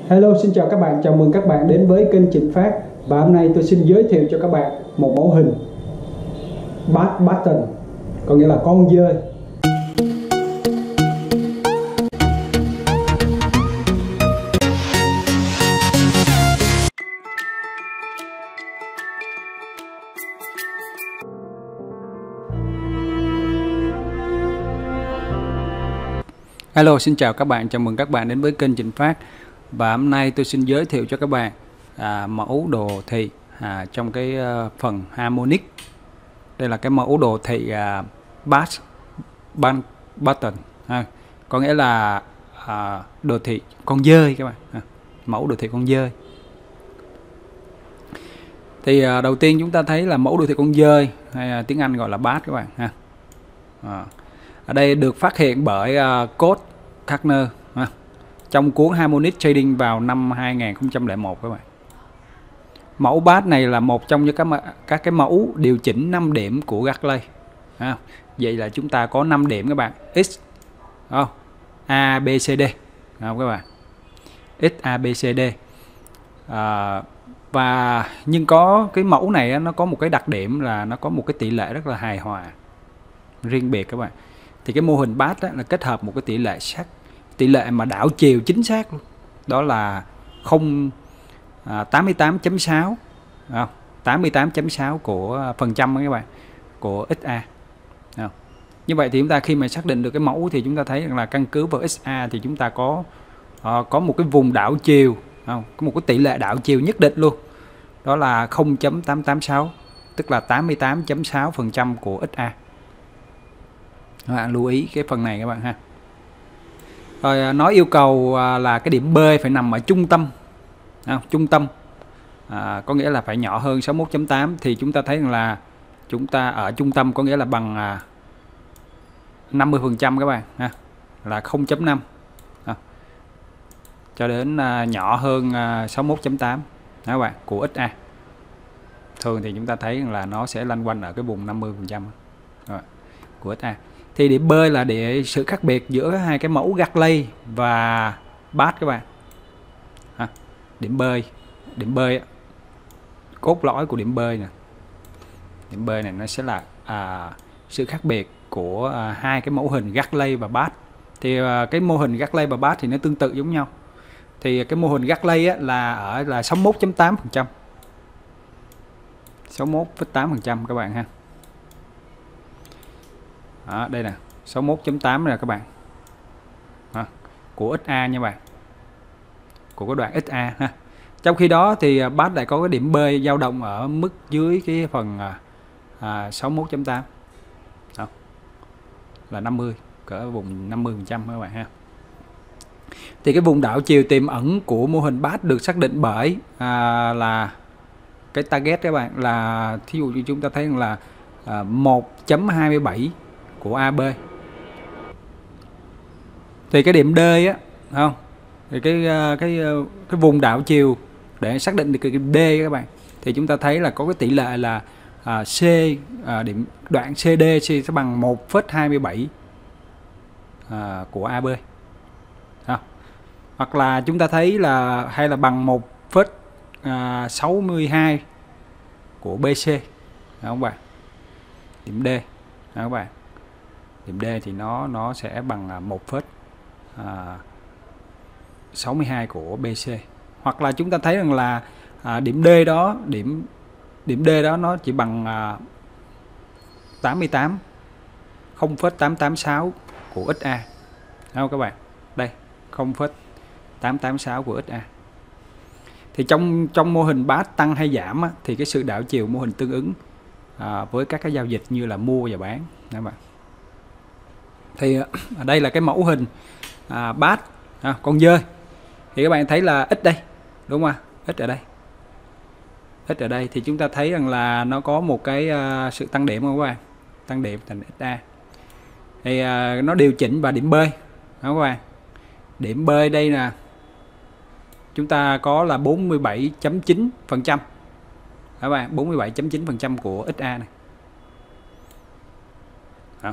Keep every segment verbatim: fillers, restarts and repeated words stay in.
Hello, xin chào các bạn, chào mừng các bạn đến với kênh Trịnh Phát. Và hôm nay tôi xin giới thiệu cho các bạn một mẫu hình Bass Button, có nghĩa là con dơi. Hello, xin chào các bạn, chào mừng các bạn đến với kênh Trịnh Phát. Và hôm nay tôi xin giới thiệu cho các bạn à, mẫu đồ thị à, trong cái uh, phần harmonic. Đây là cái mẫu đồ thị à, Bass Button, à, có nghĩa là à, đồ thị con dơi các bạn, à, mẫu đồ thị con dơi. Thì à, đầu tiên chúng ta thấy là mẫu đồ thị con dơi, hay à, tiếng Anh gọi là bass các bạn ha. À, ở đây được phát hiện bởi à, Code Carner ha, trong cuốn Harmonic Trading vào năm hai nghìn không trăm lẻ một các bạn. Mẫu bass này là một trong những các các cái mẫu điều chỉnh năm điểm của Gartley. À, vậy là chúng ta có năm điểm các bạn, X, oh, A, B, C, D, không các bạn, X, A, B, C, D. À, và nhưng có cái mẫu này nó có một cái đặc điểm là nó có một cái tỷ lệ rất là hài hòa, riêng biệt các bạn. Thì cái mô hình bass là kết hợp một cái tỷ lệ sắc, tỷ lệ mà đảo chiều chính xác luôn, đó là không à, tám mươi tám chấm sáu, không, tám mươi tám chấm sáu của phần trăm các bạn, của ích a. Không. Như vậy thì chúng ta khi mà xác định được cái mẫu thì chúng ta thấy rằng là căn cứ vào ích a thì chúng ta có uh, có một cái vùng đảo chiều, không, có một cái tỷ lệ đảo chiều nhất định luôn, đó là không chấm tám tám sáu, tức là tám mươi tám chấm sáu phần trăm của ích a. Các bạn lưu ý cái phần này các bạn ha. Rồi nó yêu cầu là cái điểm B phải nằm ở trung tâm, à, trung tâm à, có nghĩa là phải nhỏ hơn sáu mươi mốt chấm tám. Thì chúng ta thấy rằng là chúng ta ở trung tâm có nghĩa là bằng à, năm mươi phần trăm các bạn ha, là không chấm năm à, cho đến à, nhỏ hơn à, sáu mươi mốt chấm tám các bạn của ích a. Thường thì chúng ta thấy rằng là nó sẽ lanh quanh ở cái vùng năm mươi phần trăm của ích a. Thì điểm B là để sự khác biệt giữa hai cái mẫu Gartley và bass các bạn. À, điểm B, điểm B, cốt lõi của điểm B nè, điểm B này nó sẽ là à, sự khác biệt của à, hai cái mẫu hình Gartley và bass. Thì à, cái mô hình Gartley và bass thì nó tương tự giống nhau. Thì cái mô hình Gartley á, là ở là sáu mươi mốt chấm tám phần trăm, sáu mươi mốt phẩy tám phần trăm các bạn ha. Đó, đây nè, sáu mươi mốt chấm tám nè các bạn, à, của ích a nha bạn, của cái đoạn ích a ha. Trong khi đó thì bass lại có cái điểm B dao động ở mức dưới cái phần à, sáu mươi mốt chấm tám, là năm mươi, cỡ vùng năm mươi phần trăm các bạn ha. Thì cái vùng đảo chiều tiềm ẩn của mô hình bass được xác định bởi à, là cái target các bạn, là thí dụ như chúng ta thấy rằng là à, một chấm hai mươi bảy của a bê. Thì cái điểm D á, không, thì cái cái cái vùng đảo chiều để xác định được cái điểm D các bạn, thì chúng ta thấy là có cái tỷ lệ là à, C à, điểm đoạn xê đê sẽ bằng một phẩy hai mươi bảy à, của a bê. À, hoặc là chúng ta thấy là hay là bằng một phẩy sáu mươi hai của bê xê, không bạn, điểm D đó các bạn. Điểm D thì nó nó sẽ bằng một phẩy sáu mươi hai của bê xê. Hoặc là chúng ta thấy rằng là à, điểm D đó, điểm điểm D đó nó chỉ bằng à, tám mươi tám, không phẩy tám tám sáu của ích a. Đúng không các bạn? Đây, không phẩy tám tám sáu của ích a. Thì trong trong mô hình bass tăng hay giảm á, thì cái sự đảo chiều mô hình tương ứng à, với các cái giao dịch như là mua và bán các bạn. Thì ở đây là cái mẫu hình à, bass à, con dơi. Thì các bạn thấy là ít đây, đúng không? Ít ở đây, ít ở đây thì chúng ta thấy rằng là nó có một cái uh, sự tăng điểm không các bạn, tăng điểm thành ích a. Thì uh, nó điều chỉnh vào điểm B, đúng các bạn. Điểm B đây nè, chúng ta có là bốn mươi bảy chấm chín phần trăm các bạn, bốn mươi bảy chấm chín phần trăm của ích a này. Đó.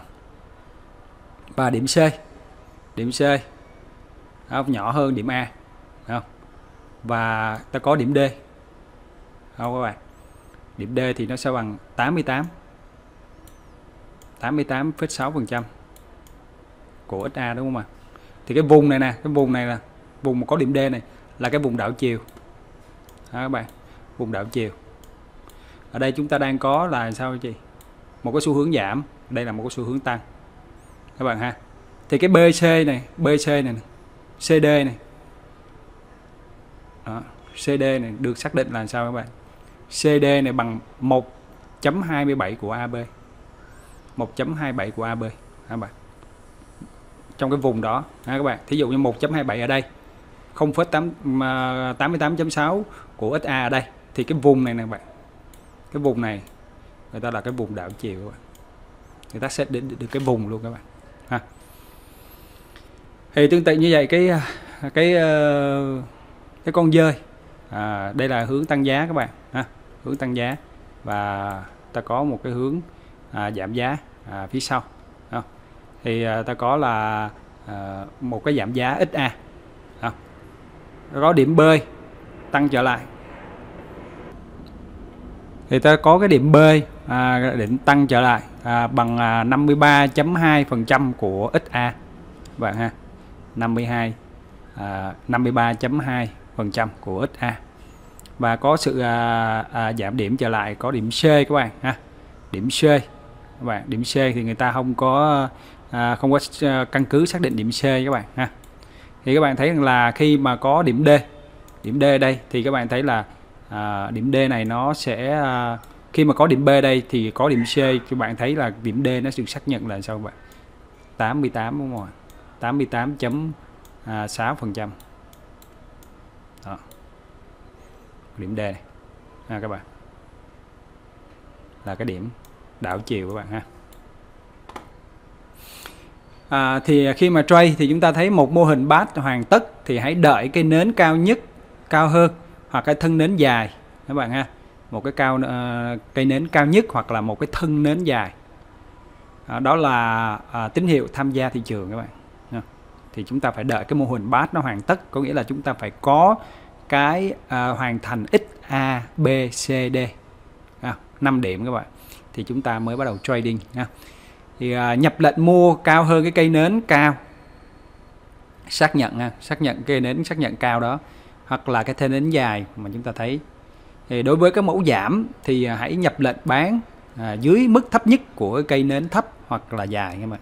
Và điểm C, điểm C đó, nhỏ hơn điểm A, không? và ta có điểm D. Không các bạn, điểm D thì nó sẽ bằng tám mươi tám tám mươi tám phẩy sáu phần trăm của ích a, đúng không ạ? Thì cái vùng này nè, cái vùng này là vùng mà có điểm D này là cái vùng đảo chiều. Đó các bạn, vùng đảo chiều. Ở đây chúng ta đang có là sao chị? Một cái xu hướng giảm, đây là một cái xu hướng tăng. Các bạn ha. Thì cái bê xê này, bê xê này, xê đê này. Đó, xê đê này được xác định là sao các bạn? xê đê này bằng một chấm hai mươi bảy của a bê. một chấm hai mươi bảy của a bê các bạn. Trong cái vùng đó ha các bạn. Thí dụ như một chấm hai mươi bảy ở đây, không phẩy tám mươi tám chấm sáu của ích a ở đây, thì cái vùng này nè các bạn. Cái vùng này người ta là cái vùng đảo chiều các bạn. Người ta xét định được cái vùng luôn các bạn ha. Thì tương tự như vậy cái cái cái con dơi, à, đây là hướng tăng giá các bạn ha, hướng tăng giá, và ta có một cái hướng à, giảm giá à, phía sau ha. Thì à, ta có là à, một cái giảm giá ích a ha. Có điểm B tăng trở lại, thì ta có cái điểm B à, điểm tăng trở lại à, bằng à, năm mươi ba chấm hai phần trăm của ích a các bạn ha. năm mươi hai à, năm mươi ba chấm hai phần trăm của ích a, và có sự à, à, giảm điểm trở lại, có điểm C các bạn ha. Điểm C các bạn, điểm C thì người ta không có à, không có căn cứ xác định điểm C các bạn ha. Thì các bạn thấy rằng là khi mà có điểm D, điểm D đây thì các bạn thấy là à, điểm D này nó sẽ à, khi mà có điểm B đây thì có điểm C, các bạn thấy là điểm D nó được xác nhận là sao các bạn? tám mươi tám, đúng không? tám mươi tám chấm sáu phần trăm. Đó. Điểm D này ha các bạn, là cái điểm đảo chiều các bạn ha. À, thì khi mà trade thì chúng ta thấy một mô hình bát hoàn tất thì hãy đợi cái nến cao nhất cao hơn, hoặc cái thân nến dài các bạn ha. Một cái cao uh, cây nến cao nhất hoặc là một cái thân nến dài. À, đó là à, tín hiệu tham gia thị trường các bạn. À, thì chúng ta phải đợi cái mô hình bát nó hoàn tất, có nghĩa là chúng ta phải có cái à, hoàn thành X A B C D à, năm điểm các bạn, thì chúng ta mới bắt đầu trading ha. Thì à, nhập lệnh mua cao hơn cái cây nến cao, xác nhận ha, xác nhận cây nến xác nhận cao đó, hoặc là cái thân nến dài mà chúng ta thấy. Thì đối với cái mẫu giảm thì à, hãy nhập lệnh bán à, dưới mức thấp nhất của cây nến thấp hoặc là dài các bạn.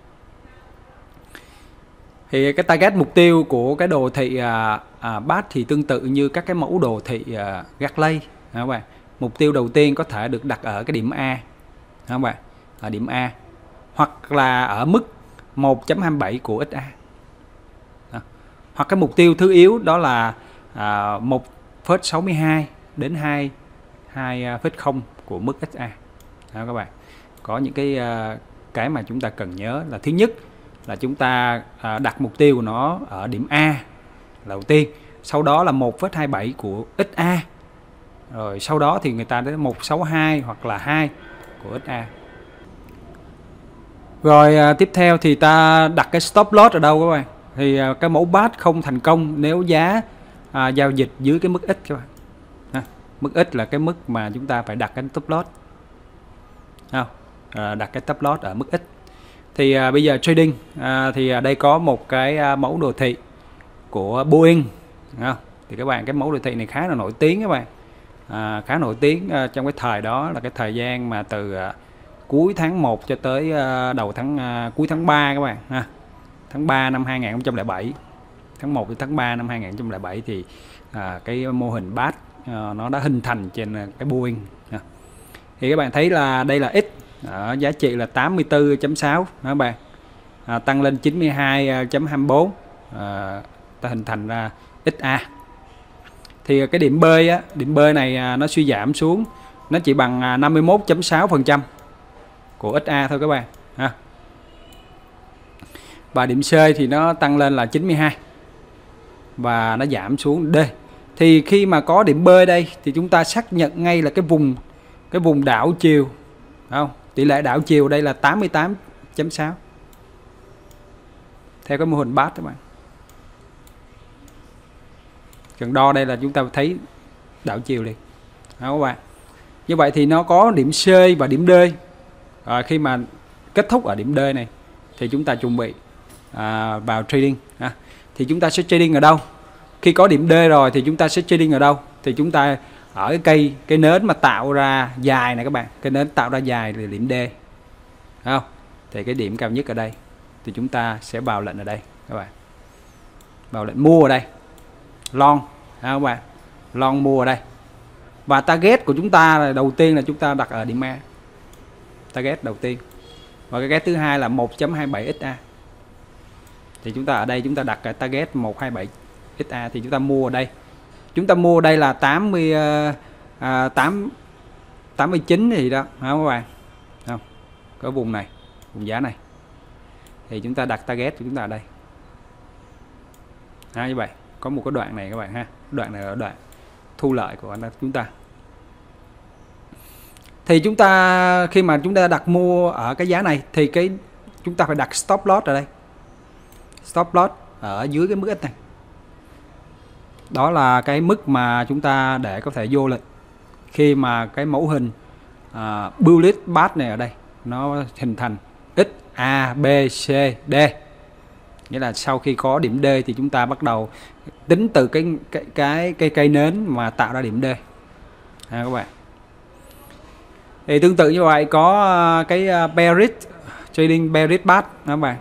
Thì cái target mục tiêu của cái đồ thị à, à, bát thì tương tự như các cái mẫu đồ thị à, Gartley các bạn. Mục tiêu đầu tiên có thể được đặt ở cái điểm A các bạn, ở điểm A, hoặc là ở mức một chấm hai mươi bảy của ích a. Đó. Hoặc cái mục tiêu thứ yếu đó là à, một phẩy sáu mươi hai đến hai phẩy không của mức ích a. Đó các bạn. Có những cái cái mà chúng ta cần nhớ là thứ nhất là chúng ta đặt mục tiêu của nó ở điểm A là đầu tiên, sau đó là một phẩy hai mươi bảy của ích a, rồi sau đó thì người ta đến một phẩy sáu mươi hai hoặc là hai của ích a. Rồi à, tiếp theo thì ta đặt cái stop loss ở đâu các bạn? Thì à, cái mẫu bát không thành công nếu giá à, giao dịch dưới cái mức X các bạn. Ha, mức X là cái mức mà chúng ta phải đặt cái stop loss. Không? À, đặt cái stop loss ở mức X. Thì à, bây giờ trading à, thì à, đây có một cái à, mẫu đồ thị của Boeing. Không? Thì các bạn, cái mẫu đồ thị này khá là nổi tiếng các bạn. À, khá nổi tiếng à, trong cái thời đó là cái thời gian mà từ à, cuối tháng một cho tới uh, đầu tháng uh, cuối tháng ba các bạn ha. Tháng ba năm hai nghìn không trăm lẻ bảy. Tháng một đến tháng ba năm hai nghìn không trăm lẻ bảy thì uh, cái mô hình bát uh, nó đã hình thành trên uh, cái Boeing. Ha. Thì các bạn thấy là đây là X, uh, giá trị là tám mươi tư chấm sáu các bạn. Uh, tăng lên chín mươi hai chấm hai mươi bốn. Uh, ta hình thành ra ích a. Thì cái điểm B á, điểm B này uh, nó suy giảm xuống, nó chỉ bằng uh, năm mươi mốt chấm sáu phần trăm của ích a thôi các bạn ha. Và điểm C thì nó tăng lên là chín mươi hai và nó giảm xuống D. Thì khi mà có điểm B đây thì chúng ta xác nhận ngay là cái vùng cái vùng đảo chiều, không? Tỷ lệ đảo chiều đây là tám mươi tám chấm sáu theo cái mô hình bát các bạn. cần đo đây là chúng ta thấy đảo chiều liền. Đó các bạn. Như vậy thì nó có điểm C và điểm D. À, khi mà kết thúc ở điểm D này thì chúng ta chuẩn bị à, vào trading. À, thì chúng ta sẽ trading ở đâu? Khi có điểm D rồi thì chúng ta sẽ trading ở đâu? Thì chúng ta ở cái cây cái nến mà tạo ra dài này các bạn, cái nến tạo ra dài là điểm D, không? Thì cái điểm cao nhất ở đây thì chúng ta sẽ vào lệnh ở đây các bạn, vào lệnh mua ở đây, long, các bạn, long mua ở đây. Và target của chúng ta là đầu tiên là chúng ta đặt ở điểm A, target đầu tiên, và cái target thứ hai là một chấm hai bảy x a. Thì chúng ta ở đây chúng ta đặt cái target một hai bảy x a thì chúng ta mua ở đây. Chúng ta mua ở đây là tám mươi à, tám tám mươi chín gì đó, không các bạn? Không. Có vùng này, vùng giá này. Thì chúng ta đặt target của chúng ta ở đây. À, như vậy, có một cái đoạn này các bạn ha. Đoạn này là đoạn thu lợi của chúng ta. Thì chúng ta khi mà chúng ta đặt mua ở cái giá này thì cái chúng ta phải đặt stop loss ở đây. Stop loss ở dưới cái mức X này. Đó là cái mức mà chúng ta để có thể vô lệnh khi mà cái mẫu hình uh, bullish path này ở đây nó hình thành X, A, B, C, D. Nghĩa là sau khi có điểm D thì chúng ta bắt đầu tính từ cái cái cái cây cây nến mà tạo ra điểm D. À, các bạn. Thì tương tự như vậy có cái bearish trading bearish path các bạn.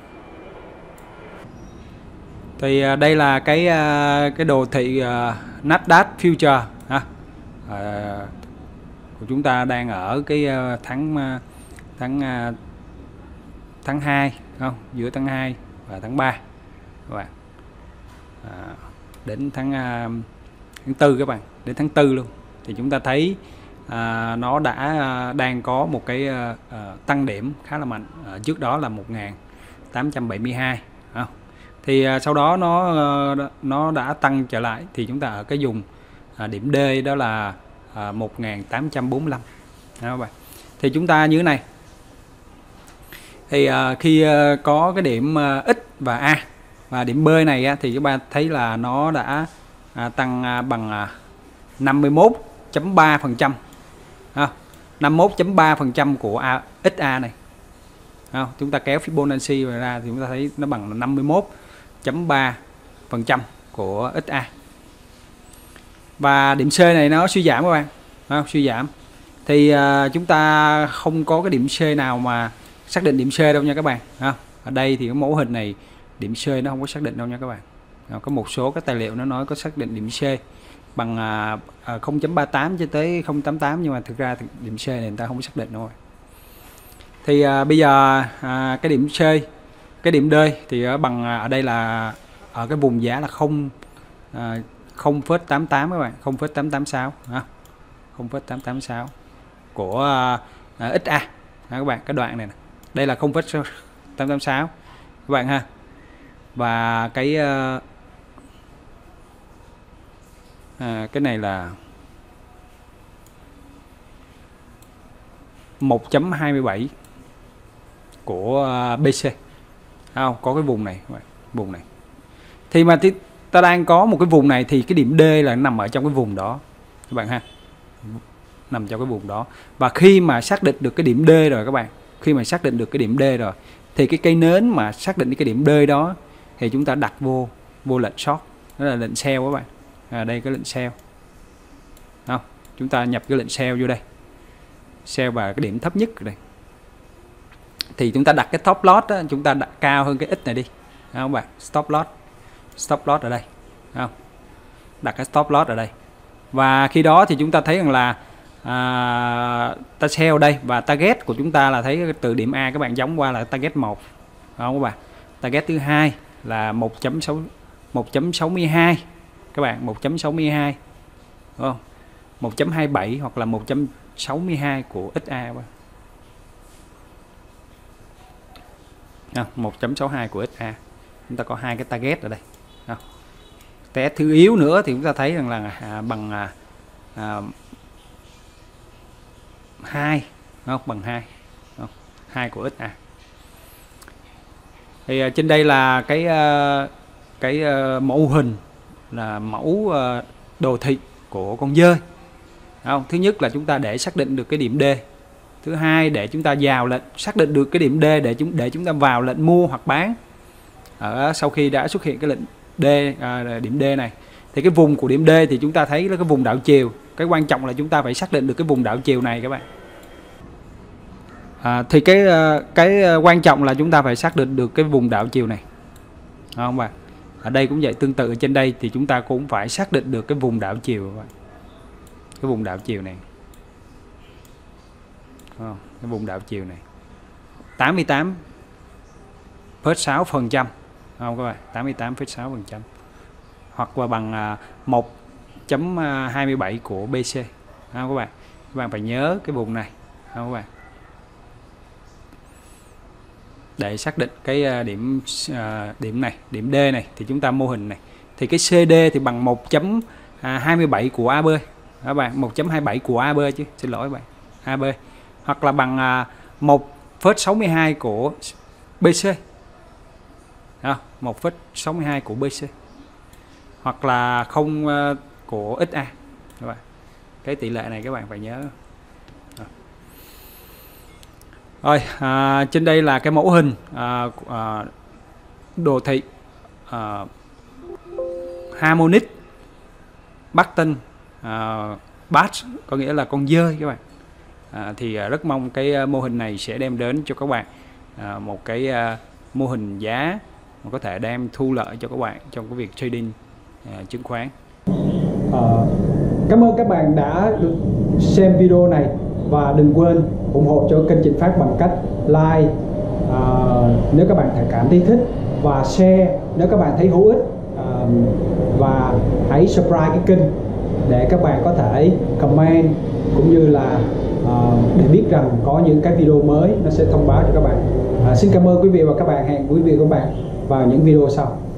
Thì đây là cái cái đồ thị uh, Nasdaq Future ha. À, của chúng ta đang ở cái uh, tháng uh, tháng uh, tháng hai, không? Giữa tháng hai và tháng ba các bạn. À, đến tháng uh, tháng tư các bạn, đến tháng tư luôn. Thì chúng ta thấy à, nó đã uh, đang có một cái uh, uh, tăng điểm khá là mạnh. Uh, trước đó là một nghìn tám trăm bảy mươi hai, không? Thì uh, sau đó nó uh, nó đã tăng trở lại thì chúng ta ở cái vùng uh, điểm D đó là uh, một nghìn tám trăm bốn mươi lăm. Đó các bạn. Thì chúng ta như thế này. Thì uh, khi uh, có cái điểm uh, X và A và điểm B này uh, thì các bạn thấy là nó đã uh, tăng uh, bằng uh, năm mươi mốt phẩy ba phần trăm. À, năm mươi mốt phẩy ba phần trăm của A, ích a này. À, chúng ta kéo Fibonacci ra thì chúng ta thấy nó bằng năm mươi mốt phẩy ba phần trăm của ích a. Và điểm C này nó suy giảm các bạn. À, suy giảm. Thì à, chúng ta không có cái điểm C nào mà xác định điểm C đâu nha các bạn. À, ở đây thì cái mẫu hình này điểm C nó không có xác định đâu nha các bạn. À, có một số các tài liệu nó nói có xác định điểm C bằng à, à, không chấm ba tám cho tới không chấm tám tám, nhưng mà thực ra thì điểm C này người ta không có xác định đâu. Thì à, bây giờ à, cái điểm C, cái điểm D thì ở bằng à, ở đây là ở cái vùng giá là không à, không phẩy tám tám các bạn, không phẩy tám tám sáu ha. không phẩy tám tám sáu của à, ích a. Ha, các bạn, cái đoạn này, này. Đây là không phẩy tám tám sáu các bạn ha. Và cái à, À, cái này là một chấm hai mươi bảy của uh, bê xê. Không, có cái vùng này, vùng này. Thì mà ta đang có một cái vùng này thì cái điểm D là nằm ở trong cái vùng đó các bạn ha. Nằm trong cái vùng đó. Và khi mà xác định được cái điểm D rồi các bạn, khi mà xác định được cái điểm D rồi thì cái cây nến mà xác định cái điểm D đó thì chúng ta đặt vô vô lệnh short, đó là lệnh sell các bạn. À, đây cái lệnh sell. Không, chúng ta nhập cái lệnh sell vô đây. Sell vào cái điểm thấp nhất ở đây. Thì chúng ta đặt cái top loss đó, chúng ta đặt cao hơn cái X này đi. Không các bạn? Stop loss. Stop loss ở đây. Không? Đặt cái stop loss ở đây. Và khi đó thì chúng ta thấy rằng là à, ta sell đây và target của chúng ta là thấy từ điểm A các bạn giống qua là target một. Không các bạn? Target thứ hai là một chấm sáu mươi hai. Các bạn, một chấm sáu mươi hai, đúng không? một chấm hai mươi bảy hoặc là một chấm sáu mươi hai của ích a. À, một chấm sáu mươi hai của ích a. Chúng ta có hai cái target ở đây. À, target thứ yếu nữa thì chúng ta thấy rằng là à, bằng à, à, hai, không? Bằng hai. Không? hai của ích a. Thì à, trên đây là cái à, cái à, mẫu hình là mẫu đồ thị của con dơi. Không? Thứ nhất là chúng ta để xác định được cái điểm D. Thứ hai để chúng ta vào lệnh xác định được cái điểm D để chúng để chúng ta vào lệnh mua hoặc bán. Ở sau khi đã xuất hiện cái lệnh D, à, điểm D này thì cái vùng của điểm D thì chúng ta thấy là cái vùng đảo chiều. Cái quan trọng là chúng ta phải xác định được cái vùng đảo chiều này các bạn. À, thì cái cái quan trọng là chúng ta phải xác định được cái vùng đảo chiều này, đúng không bạn? Ở đây cũng vậy, tương tự ở trên đây thì chúng ta cũng phải xác định được cái vùng đảo chiều các bạn. Cái vùng đảo chiều này, oh, cái vùng đảo chiều này tám mươi tám phẩy sáu phần trăm, không các bạn, tám mươi tám phẩy sáu phần trăm, hoặc là bằng một chấm hai bảy của bê xê, không các bạn. Các bạn phải nhớ cái vùng này, không các bạn, để xác định cái điểm điểm này, điểm D này thì chúng ta mô hình này thì cái xê đê thì bằng một chấm hai bảy của a bê các bạn, một chấm hai bảy của a bê chứ, xin lỗi các bạn, a bê, hoặc là bằng một phẩy sáu mươi hai của bê xê, một phẩy sáu mươi hai của bê xê, hoặc là không của ích a các bạn. Cái tỷ lệ này các bạn phải nhớ. Rồi, à, trên đây là cái mẫu hình à, à, đồ thị à, harmonic button à, batch, có nghĩa là con dơi các bạn. À, thì à, rất mong cái mô hình này sẽ đem đến cho các bạn à, một cái à, mô hình giá mà có thể đem thu lợi cho các bạn trong cái việc trading à, chứng khoán. À, cảm ơn các bạn đã được xem video này, và đừng quên ủng hộ cho kênh Trịnh Phát bằng cách like à, nếu các bạn cảm thấy thích, và share nếu các bạn thấy hữu ích, à, và hãy subscribe cái kênh để các bạn có thể comment cũng như là à, để biết rằng có những cái video mới nó sẽ thông báo cho các bạn. À, xin cảm ơn quý vị và các bạn, hẹn quý vị và các bạn vào những video sau.